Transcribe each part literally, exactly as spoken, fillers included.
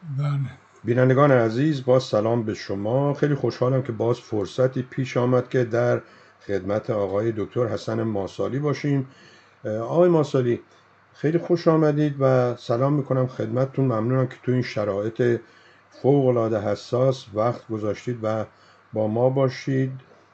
بله. بینندگان عزیز، باز سلام به شما. خیلی خوشحالم که باز فرصتی پیش آمد که در خدمت آقای دکتر حسن ماسالی باشیم. آقای ماسالی، خیلی خوش آمدید و سلام میکنم خدمتتون. ممنونم که تو این شرایط فوق العاده حساس وقت گذاشتید و با ما باشید.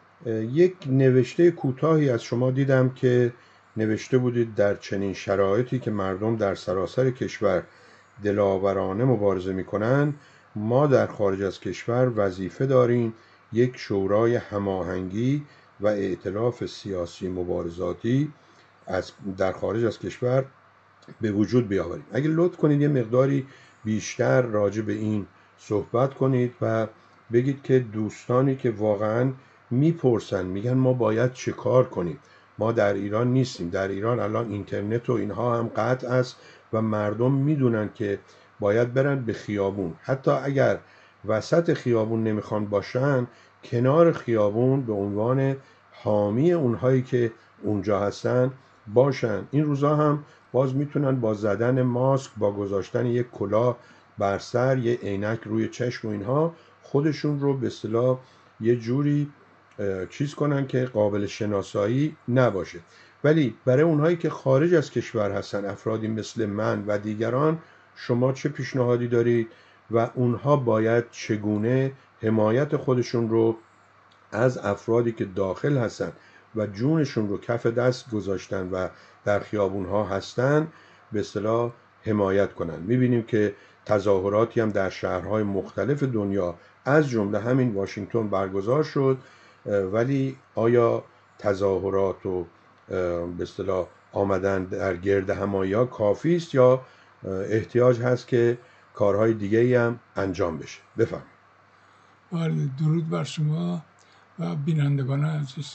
یک نوشته کوتاهی از شما دیدم که نوشته بودید در چنین شرایطی که مردم در سراسر کشور دلاورانه مبارزه میکنن، ما در خارج از کشور وظیفه داریم یک شورای هماهنگی و ائتلاف سیاسی مبارزاتی از در خارج از کشور به وجود بیاوریم. اگه لطف کنید یه مقداری بیشتر راجع به این صحبت کنید و بگید که دوستانی که واقعا میپرسن میگن ما باید چه کار کنیم، ما در ایران نیستیم، در ایران الان اینترنت و اینها هم قطع است و مردم میدونن که باید برن به خیابون، حتی اگر وسط خیابون نمیخوان باشن، کنار خیابون به عنوان حامی اونهایی که اونجا هستن باشن. این روزا هم باز میتونن با زدن ماسک، با گذاشتن یک کلاه بر سر، یه عینک روی چشم و اینها خودشون رو به اصطلاح یه جوری چیز کنن که قابل شناسایی نباشه. ولی برای اونهایی که خارج از کشور هستن، افرادی مثل من و دیگران، شما چه پیشنهادی دارید و اونها باید چگونه حمایت خودشون رو از افرادی که داخل هستن و جونشون رو کف دست گذاشتن و در خیابون ها هستن به اصطلاح حمایت کنن؟ میبینیم که تظاهراتی هم در شهرهای مختلف دنیا از جمله همین واشنگتن برگزار شد، ولی آیا تظاهرات و به اصطلاح آمدن در گرد همایی کافی است یا احتیاج هست که کارهای دیگه‌ای هم انجام بشه؟ بفرمایید. بله، درود بر شما و بینندگان عزیز.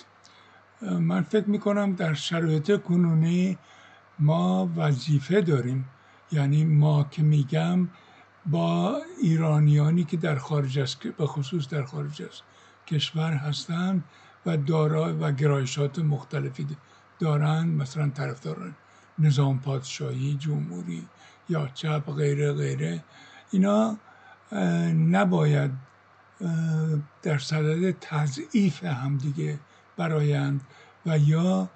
من فکر میکنم در شرایط کنونی ما وظیفه داریم، یعنی ما که میگم با ایرانیانی که در خارج از به خصوص در خارج از کشور هستند و دارای و گرایشات مختلفی دارند، مثلا طرفداران نظام پادشاهی، جمهوری یا چپ، غیره غیره، اینا نباید در صدد تضعیف همدیگه برایند و یا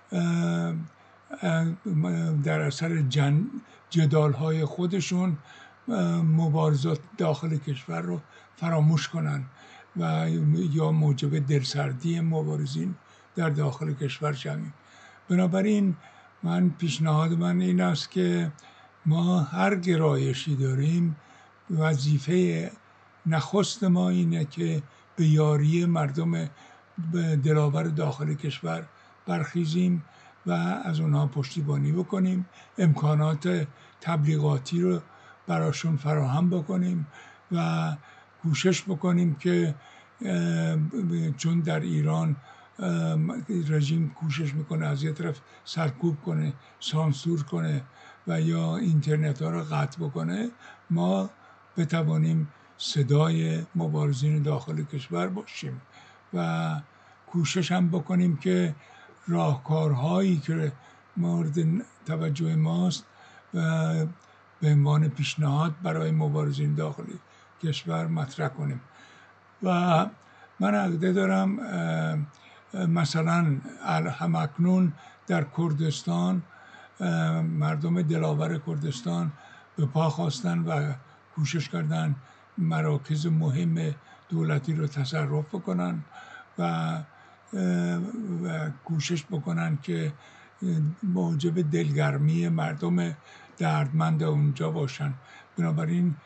در اثر جن جدال های خودشون مبارزات داخل کشور رو فراموش کنن و یا موجب دلسردی مبارزین در داخل کشور شویم. بنابراین من پیشنهاد من این است که ما هر گرایشی داریم، وظیفه نخست ما اینه که به یاری مردم دلاور داخل کشور برخیزیم و از اونها پشتیبانی بکنیم، امکانات تبلیغاتی رو براشون فراهم بکنیم و کوشش بکنیم که چون در ایران رژیم کوشش میکنه از یه طرف سرکوب کنه، سانسور کنه و یا اینترنت ها رو قطع بکنه، ما بتوانیم صدای مبارزین داخل کشور باشیم و کوشش هم بکنیم که راهکارهایی که مورد توجه ماست و به عنوان پیشنهاد برای مبارزین داخلی کشور مطرح کنیم. و من عقیده دارم مثلا همکنون در کردستان مردم دلاور کردستان به پا خواستن و کوشش کردن مراکز مهم دولتی رو تصرف بکنن و, و کوشش بکنن که موجب دلگرمی مردم دردمند اونجا باشن. بنابراین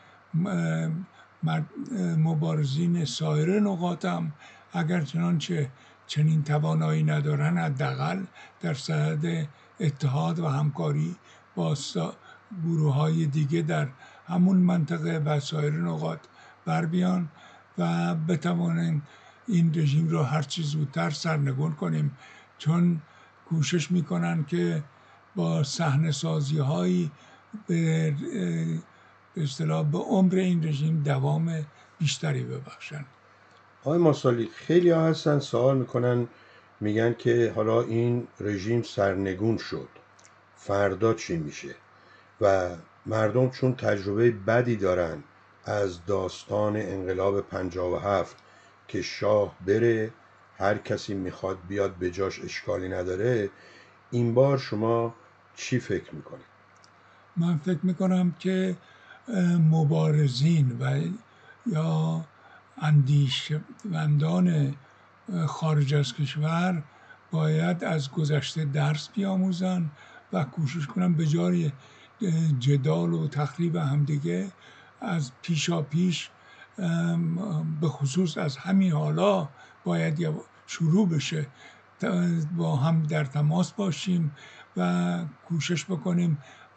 مبارزین سایر نقاط هم اگر چنانچه چنین توانایی ندارن، حداقل در صدد اتحاد و همکاری با گروه های دیگه در همون منطقه و سایر نقاط بر بیان و بتوانیم این رژیم رو هر چه زودتر سرنگون کنیم، چون کوشش میکنن که با صحنه سازی هایی به به اصطلاح به عمر این رژیم دوام بیشتری ببخشن. آقای ماسالی، خیلی ها هستن سوال میکنن، میگن که حالا این رژیم سرنگون شد، فردا چی میشه؟ و مردم چون تجربه بدی دارن از داستان انقلاب پنجاه و هفت که شاه بره هر کسی میخواد بیاد به جاش اشکالی نداره، این بار شما چی فکر میکنید؟ من فکر میکنم که مبارزین و یا اندیشمندان خارج از کشور باید از گذشته درس بیاموزن و کوشش کنن به جای جدال و تخریب همدیگه از پیشا پیش، به خصوص از همین حالا باید شروع بشه، با هم در تماس باشیم و کوشش بکنیم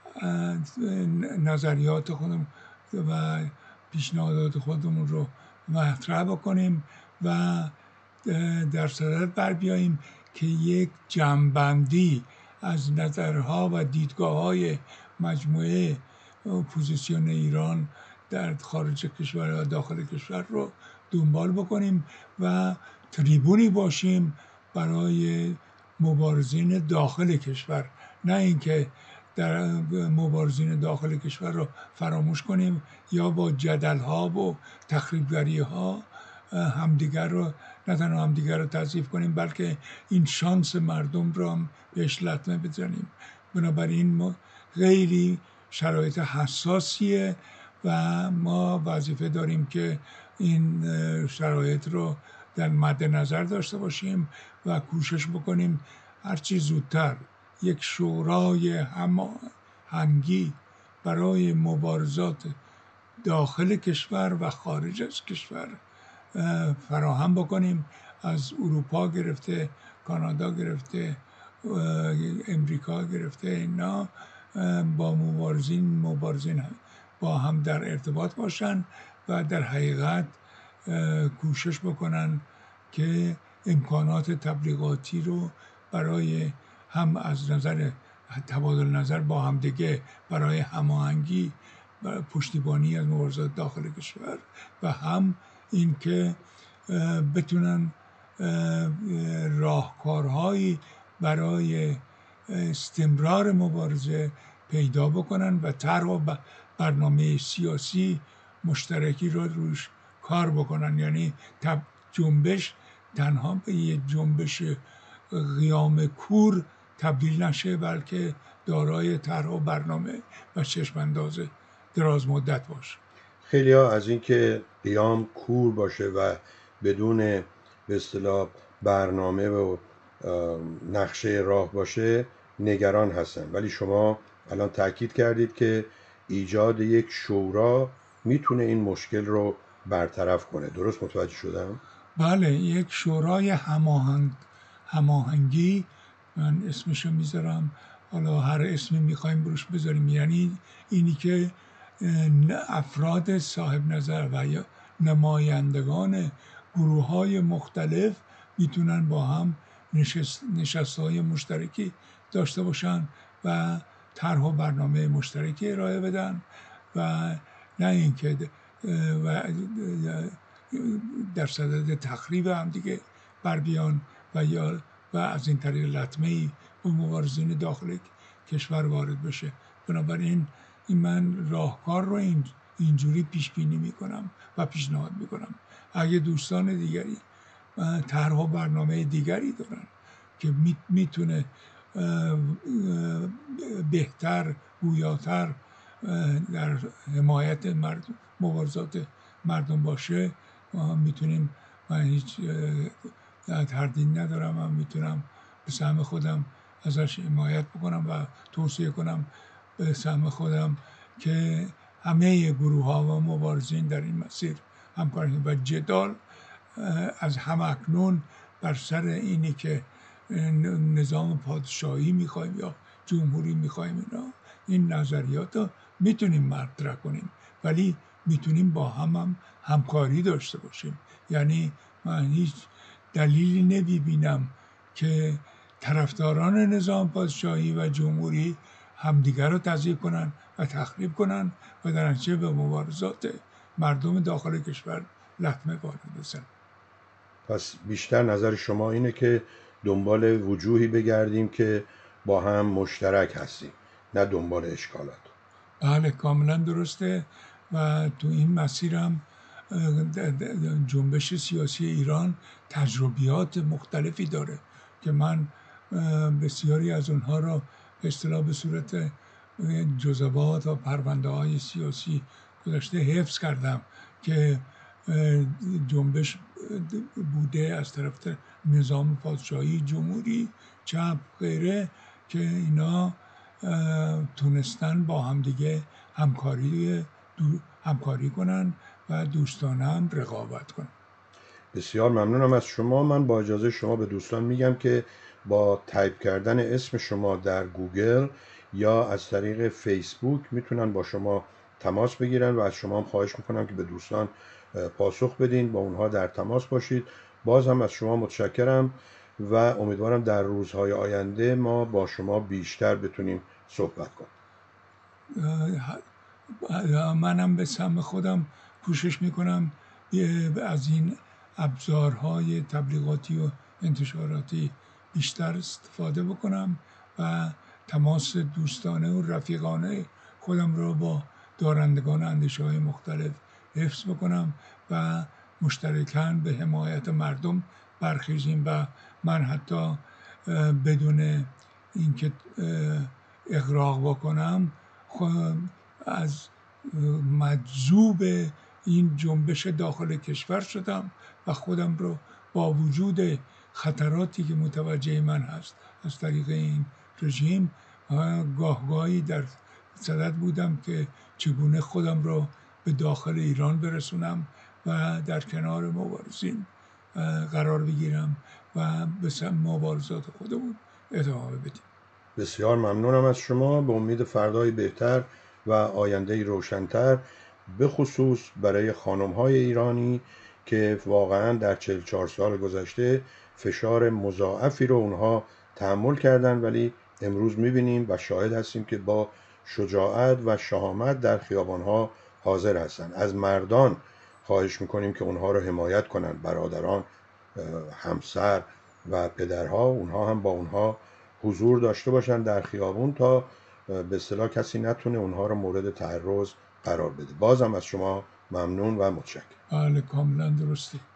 نظریات خودمون و پیشنهادات خودمون رو مطرح بکنیم و در صدد بر بیاییم که یک جمع‌بندی از نظرها و دیدگاه‌های مجموعه اپوزیسیون ایران در خارج کشور و داخل کشور رو دنبال بکنیم و تریبونی باشیم برای مبارزین داخل کشور، نه اینکه در مبارزین داخل کشور رو فراموش کنیم یا با جدل‌ها و تخریبگری‌ها همدیگر رو نه تنها همدیگر رو تضعیف کنیم بلکه این شانس مردم رو هم بهش لطمه بزنیم. بنابراین ما خیلی شرایط حساسیه و ما وظیفه داریم که این شرایط رو در مد نظر داشته باشیم و کوشش بکنیم هرچی زودتر یک شورای هماهنگی برای مبارزات داخل کشور و خارج از کشور فراهم بکنیم، از اروپا گرفته، کانادا گرفته، امریکا گرفته، اینا با مبارزین مبارزین با هم در ارتباط باشن و در حقیقت کوشش بکنن که امکانات تبلیغاتی رو برای هم از نظر تبادل نظر با هم دیگه، برای هماهنگی و پشتیبانی از مبارزات داخل کشور و هم این که بتونن راهکارهایی برای استمرار مبارزه پیدا بکنن و طرح و برنامه سیاسی مشترکی رو روش کار بکنن. یعنی جنبش تنها به یه جنبش قیام کور تبدیل نشه بلکه دارای طرح و برنامه و چشم‌انداز دراز مدت باشه. خیلی ها از این که قیام کور باشه و بدون به اصطلاح برنامه و نقشه راه باشه نگران هستن، ولی شما الان تاکید کردید که ایجاد یک شورا میتونه این مشکل رو برطرف کنه. درست متوجه شدم؟ بله، یک شورای هماهنگ هماهنگی، من اسمشو میذارم، حالا هر اسمی میخوایم بروش بذاریم، یعنی اینی که افراد صاحب نظر و یا نمایندگان گروه های مختلف میتونن با هم نشست نشستهای مشترکی داشته باشن و طرح و برنامه مشترکی ارائه بدن و نه اینکه و در صدد تخریب هم دیگه بر بیان و یا و از این طریق لطمه‌ای به مبارزین داخل کشور وارد بشه. بنابراین این من راهکار رو این اینجوری پیش بینی میکنم و پیشنهاد میکنم. اگه دوستان دیگری طرح و برنامه دیگری دارن که میتونه بهتر، گویاتر در حمایت مردم، مبارزات مردم باشه، ما میتونیم، من هیچ تردید ندارم، من میتونم به سهم خودم ازش حمایت بکنم و توصیه کنم به سهم خودم که همه گروه ها و مبارزین در این مسیر همکاری کنیم و جدال از هم اکنون بر سر اینی که نظام پادشاهی میخوایم یا جمهوری میخوایم، اینا این نظریات رو میتونیم مطرح کنیم ولی میتونیم با هم هم همکاری داشته باشیم. یعنی من هیچ دلیلی نمیبینم که طرفداران نظام پادشاهی و جمهوری همدیگر رو تضعیف کنن و تخریب کنن و در نتیجه به مبارزات مردم داخل کشور لطمه وارد بزنن. پس بیشتر نظر شما اینه که دنبال وجوهی بگردیم که با هم مشترک هستیم، نه دنبال اشکالات. بله، کاملا درسته و تو این مسیرم جنبش سیاسی ایران تجربیات مختلفی داره که من بسیاری از اونها را به اصطلاح به صورت جزوات و پرونده های سیاسی گذشته حفظ کردم که جنبش بوده از طرف نظام پادشاهی، جمهوری، چپ، غیره، که اینا تونستن با همدیگه همکاری همکاری کنن و دوستانه هم رقابت کنن. بسیار ممنونم از شما. من با اجازه شما به دوستان میگم که با تایپ کردن اسم شما در گوگل یا از طریق فیسبوک میتونن با شما تماس بگیرن و از شما هم خواهش میکنم که به دوستان پاسخ بدین، با اونها در تماس باشید. باز هم از شما متشکرم و امیدوارم در روزهای آینده ما با شما بیشتر بتونیم صحبت کنیم. منم به سهم خودم کوشش میکنم از این ابزارهای تبلیغاتی و انتشاراتی بیشتر استفاده بکنم و تماس دوستانه و رفیقانه خودم را با دارندگان اندیشه های مختلف حفظ بکنم و مشترکاً به حمایت مردم برخیزیم و من حتی بدون اینکه اغراق بکنم از مجذوب این جنبش داخل کشور شدم و خودم رو با وجود خطراتی که متوجه من هست از طریق این رژیم گاهگاهی در صدد بودم که چگونه خودم رو به داخل ایران برسونم و در کنار مبارزین قرار بگیرم و به مبارزات خودمون ادامه بدیم. بسیار ممنونم از شما. به امید فردای بهتر و آینده‌ای روشن‌تر، به خصوص برای خانم‌های ایرانی که واقعاً در چهل و چهار سال گذشته فشار مضاعفی رو اونها تحمل کردن، ولی امروز می‌بینیم و شاهد هستیم که با شجاعت و شهامت در خیابان‌ها حاضر هستن. از مردان خواهش می‌کنیم که اونها رو حمایت کنن، برادران، همسر و پدرها، اونها هم با اونها حضور داشته باشن در خیابون تا به اصطلاح کسی نتونه اونها رو مورد تعرض قرار بده. بازم از شما ممنون و متشکرم. بله، کاملا درسته.